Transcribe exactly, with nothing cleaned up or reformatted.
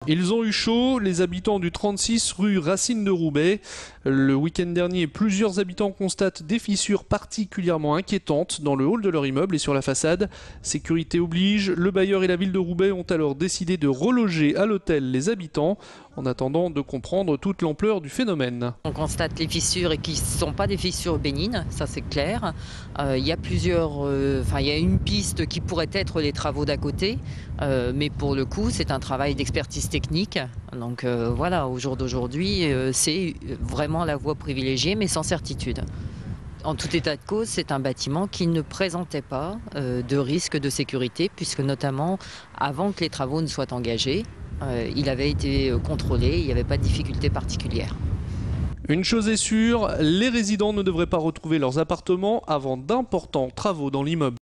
Ils ont eu chaud, les habitants du trente-six rue Racine de Roubaix. Le week-end dernier, plusieurs habitants constatent des fissures particulièrement inquiétantes dans le hall de leur immeuble et sur la façade. Sécurité oblige, le bailleur et la ville de Roubaix ont alors décidé de reloger à l'hôtel les habitants en attendant de comprendre toute l'ampleur du phénomène. On constate les fissures et qui ne sont pas des fissures bénignes, ça c'est clair. Euh, il y a plusieurs, euh, enfin il y a une piste qui pourrait être les travaux d'à côté, euh, mais pour le coup c'est un travail d'expertise technique. Donc euh, voilà, au jour d'aujourd'hui euh, c'est vraiment la voie privilégiée mais sans certitude. En tout état de cause, c'est un bâtiment qui ne présentait pas euh, de risque de sécurité puisque notamment avant que les travaux ne soient engagés, euh, il avait été contrôlé, il n'y avait pas de difficulté particulière. Une chose est sûre, les résidents ne devraient pas retrouver leurs appartements avant d'importants travaux dans l'immeuble.